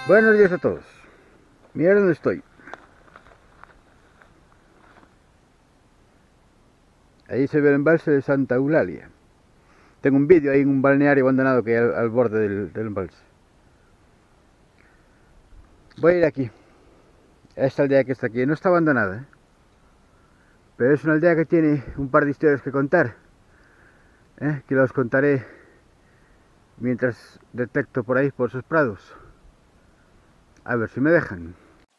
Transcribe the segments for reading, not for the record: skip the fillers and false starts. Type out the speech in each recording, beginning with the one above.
Buenos días a todos. Mirad dónde estoy. Ahí se ve el embalse de Santa Eulalia. Tengo un vídeo ahí en un balneario abandonado que hay al borde del embalse. Voy a ir aquí, a esta aldea que está aquí. No está abandonada, pero es una aldea que tiene un par de historias que contar, que los contaré mientras detecto por ahí, por sus prados. A ver si me dejan.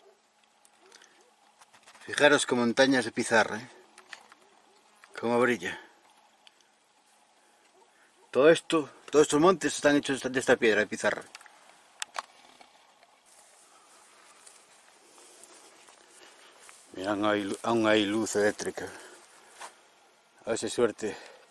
Fijaros con montañas de pizarra, cómo brilla. Todo esto, todos estos montes están hechos de esta piedra de pizarra. Mira, aún hay luz eléctrica. A ver si hay suerte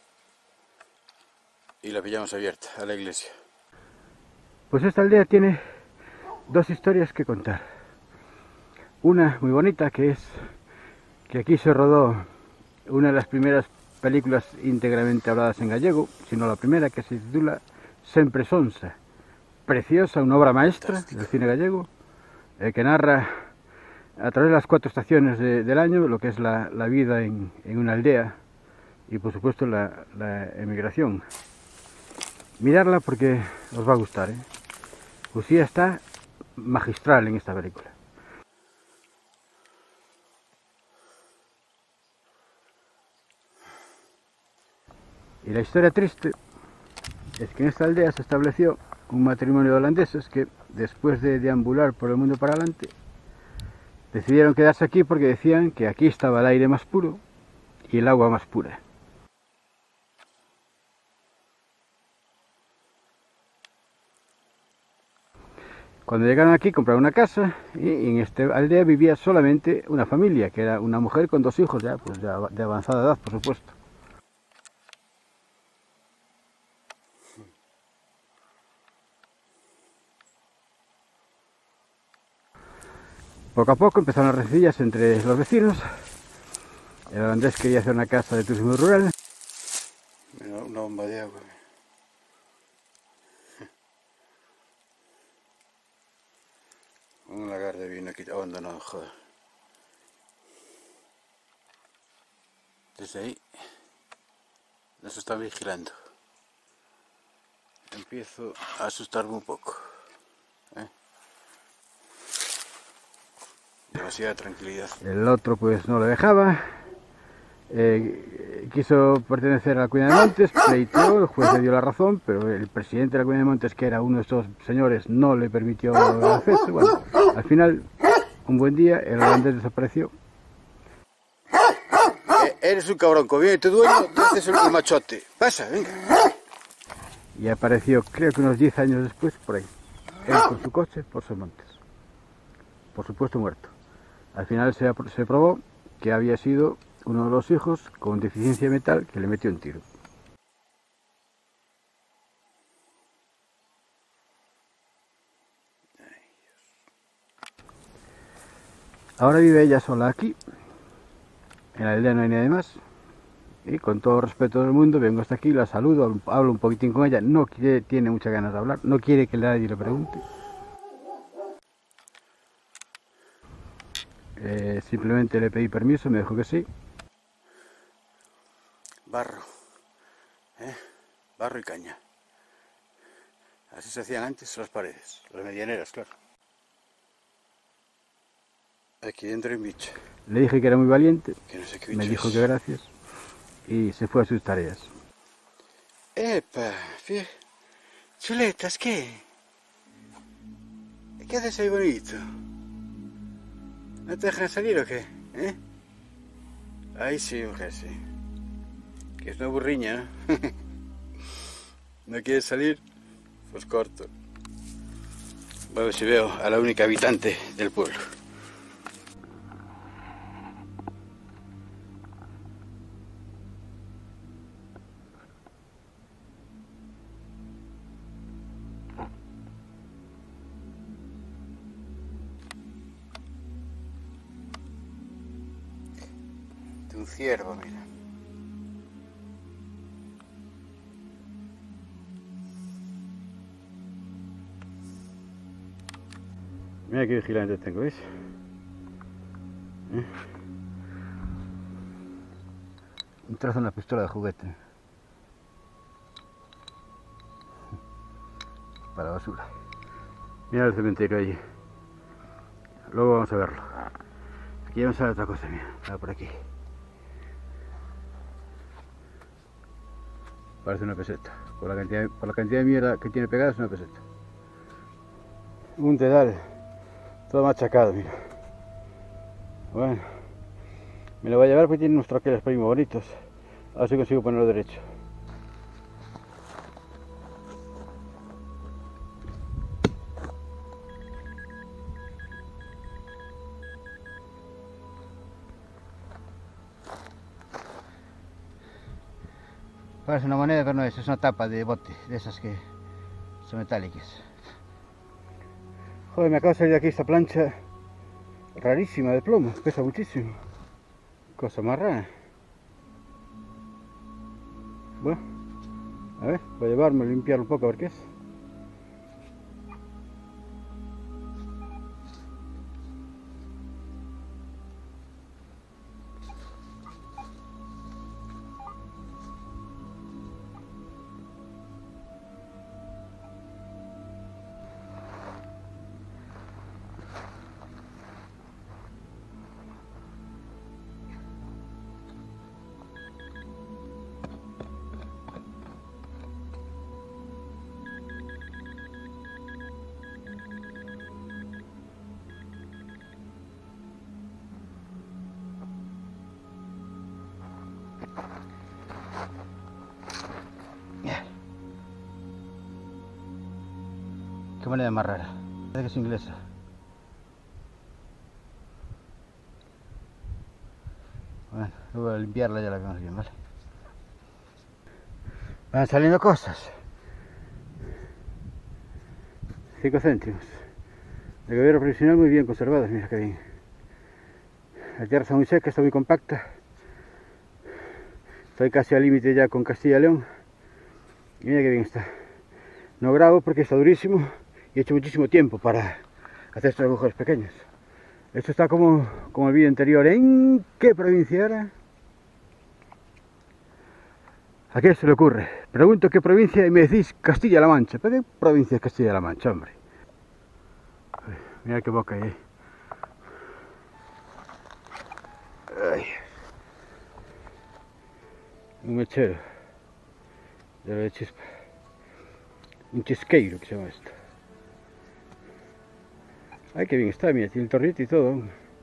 y la pillamos abierta a la iglesia. Pues esta aldea tiene dos historias que contar. Una muy bonita, que es que aquí se rodó una de las primeras películas íntegramente habladas en gallego, sino la primera, que se titula Sempre Sonsa. Preciosa, una obra maestra del cine gallego, que narra a través de las 4 estaciones del año lo que es la vida en una aldea y por supuesto la emigración. Mirarla porque os va a gustar. Lucía está magistral en esta película. Y la historia triste es que en esta aldea se estableció un matrimonio de holandeses que, después de deambular por el mundo para adelante, decidieron quedarse aquí porque decían que aquí estaba el aire más puro y el agua más pura. Cuando llegaron aquí compraron una casa y en esta aldea vivía solamente una familia, que era una mujer con 2 hijos ya, pues ya de avanzada edad, por supuesto. Poco a poco empezaron las rencillas entre los vecinos. El holandés quería hacer una casa de turismo rural. Mira, una bomba de agua. Un lagar de vino aquí abandonado, joder. Desde ahí nos están vigilando. Empiezo a asustarme un poco. Demasiada tranquilidad. El otro pues no lo dejaba. Quiso pertenecer a la Cuina de Montes, pleiteó, el juez le dio la razón, pero el presidente de la Cuina de Montes, que era uno de estos señores, no le permitió el acceso. Bueno, al final, un buen día, el holandés desapareció. Eres un cabrón, como viene tu dueño, tú haces el machote. Pasa, venga. Y apareció, creo que unos 10 años después, por ahí. Él con su coche por sus montes. Por supuesto muerto. Al final se probó que había sido uno de los hijos con deficiencia mental que le metió un tiro. Ahora vive ella sola aquí. En la aldea no hay nadie más. Y con todo el respeto del mundo vengo hasta aquí, la saludo, hablo un poquitín con ella. No tiene muchas ganas de hablar, no quiere que nadie le pregunte. Simplemente le pedí permiso, me dijo que sí. Barro, barro y caña. Así se hacían antes las paredes, las medianeras, claro. Aquí dentro hay un bicho. Le dije que era muy valiente, que no sé qué bicho me dijo que gracias y se fue a sus tareas. ¡Epa! Chuletas, ¿qué? ¿Qué haces ahí bonito? ¿No te dejan salir o qué? Ahí sí, mujer, sí. Que es una burriña, ¿no? ¿No quieres salir? Pues corto. Voy a ver si veo a la única habitante del pueblo. De un ciervo, mira. Mira qué vigilante tengo, ¿ves? Un trozo de una pistola de juguete. Para basura. Mira el cementerio allí. Luego vamos a verlo. Aquí ya me sale otra cosa, mira, por aquí. Parece una peseta. Por la cantidad de mierda que tiene pegada es una peseta. Un dedal. Todo machacado, mira. Bueno. Me lo voy a llevar porque tiene unos troqueles por ahí muy bonitos. A ver si consigo ponerlo derecho. Parece una moneda, pero no es una tapa de bote, de esas que son metálicas. Joder, me acaba de salir de aquí esta plancha rarísima de plomo, pesa muchísimo. Cosa más rara. Bueno, a ver, voy a llevarme a limpiarlo un poco a ver qué es. Qué moneda más rara. Parece que es inglesa. Bueno, voy a limpiarla, ya la vemos bien, ¿vale? Van saliendo cosas. 5 céntimos. De gobierno provisional muy bien conservadas, mira que bien. La tierra está muy seca, está muy compacta. Estoy casi al límite ya con Castilla y León. Y mira que bien está. No grabo porque está durísimo y he hecho muchísimo tiempo para hacer estos agujeros pequeños. Esto está como el vídeo anterior. ¿En qué provincia era? ¿A qué se le ocurre? Pregunto qué provincia y me decís Castilla-La Mancha. ¿Pero qué provincia es Castilla-La Mancha, hombre? Mira qué boca hay ahí. Ay. Un mechero de chispa. Un chisqueiro que se llama esto. Ay, qué bien está, mira, tiene el tornito y todo.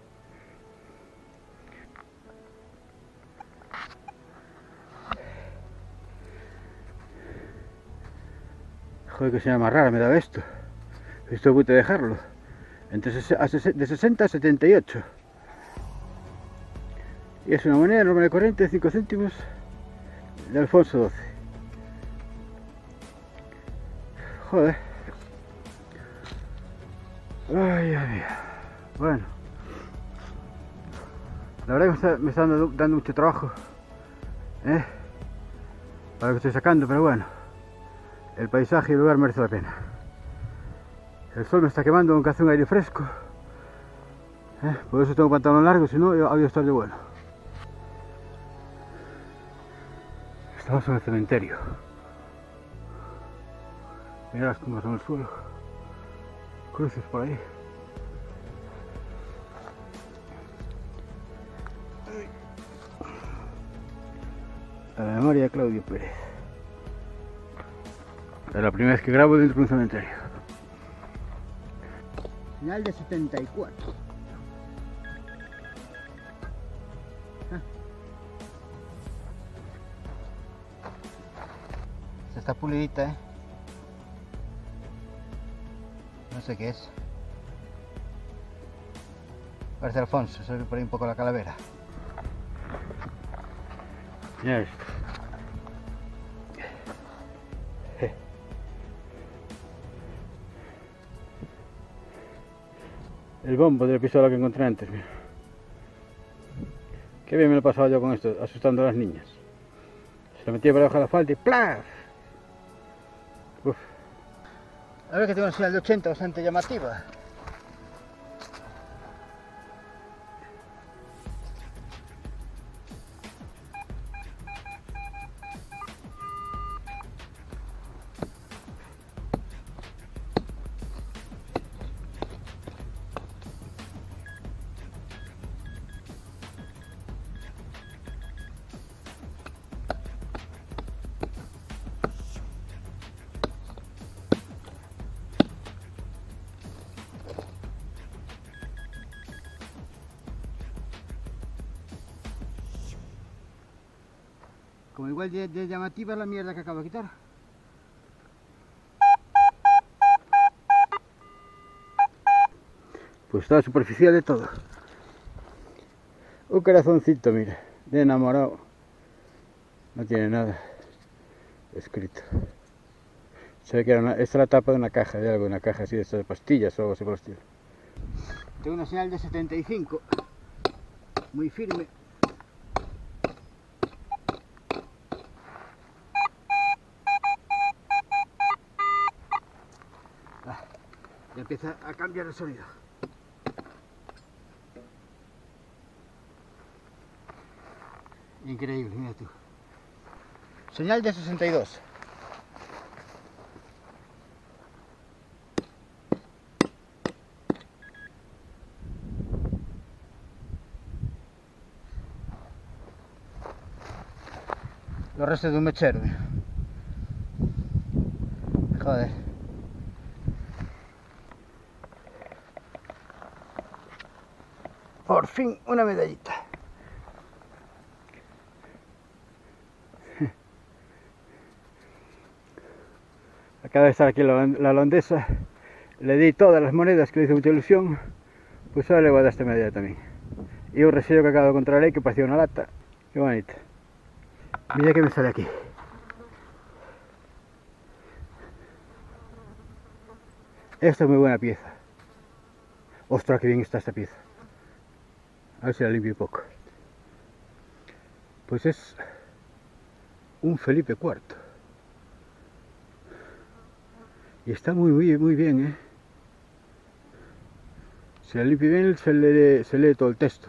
Joder, que sea más rara me daba esto. Estoy a punto de dejarlo. De 60 a 78. Y es una moneda normal y corriente de 5 céntimos de Alfonso XII. Joder. Ay, ay, bueno. La verdad que me está dando mucho trabajo. Para lo que estoy sacando, pero bueno. El paisaje y el lugar merece la pena. El sol me está quemando aunque hace un aire fresco. Por eso tengo pantalón largo, si no había estar de bueno. Estamos en el cementerio. Mirad las tumbas en el suelo. Cruces por ahí. A la memoria de Claudio Pérez. Es la primera vez que grabo dentro de un cementerio. Final de 74. Esta está pulidita, No sé qué es. Parece Alfonso, se ve por ahí un poco la calavera. Mira esto. El bombo de la pistola que encontré antes, mira. Qué bien me lo he pasado yo con esto, asustando a las niñas. Se lo metía por debajo de la falda y ¡plaf! Uf. A ver que tengo una señal de 80 bastante llamativa. Como igual de llamativa la mierda que acabo de quitar. Pues está superficial de todo. Un corazoncito, mira, de enamorado. No tiene nada escrito. Se ve que esta es la tapa de una caja, de algo, una caja así de pastillas o algo así por el estilo. Tengo una señal de 75, muy firme. Ya empieza a cambiar el sonido. Increíble, mira tú. Señal de 62. Los restos de un mechero. Joder. Por fin una medallita. Acaba de estar aquí la holandesa. Le di todas las monedas que le hizo mucha ilusión. Pues ahora le voy a dar esta medalla también. Y un resello que acabo de encontrar ahí que parecía una lata. Qué bonito. Mira que me sale aquí. Esta es muy buena pieza. Ostras, que bien está esta pieza. A ver si la limpio un poco. Pues es un Felipe IV. Y está muy bien, ¿eh? Si la limpio bien se lee todo el texto.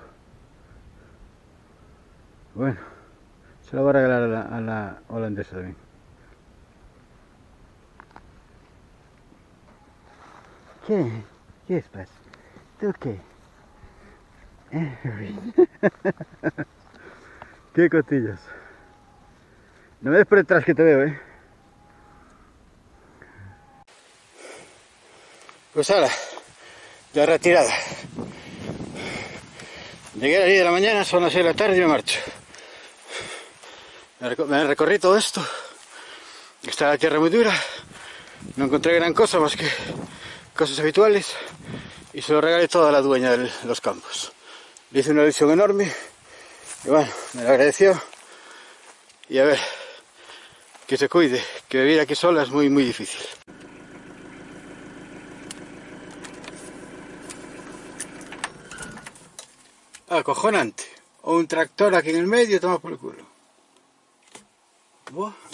Bueno, se la voy a regalar a la holandesa también. ¿Qué es, Paz? ¿Tú qué? Qué cotillas. No me des por detrás que te veo, ¿eh? Pues ahora, ya retirada. Llegué a las 10 de la mañana, son las 6 de la tarde y me marcho. Me recorrí todo esto. Está la tierra muy dura. No encontré gran cosa más que cosas habituales. Y se lo regalé todo a la dueña de los campos. Le hice una ilusión enorme. Y bueno, me lo agradeció. Y a ver, que se cuide. Que vivir aquí sola es muy difícil. Acojonante. O un tractor aquí en el medio, toma por el culo. Buah.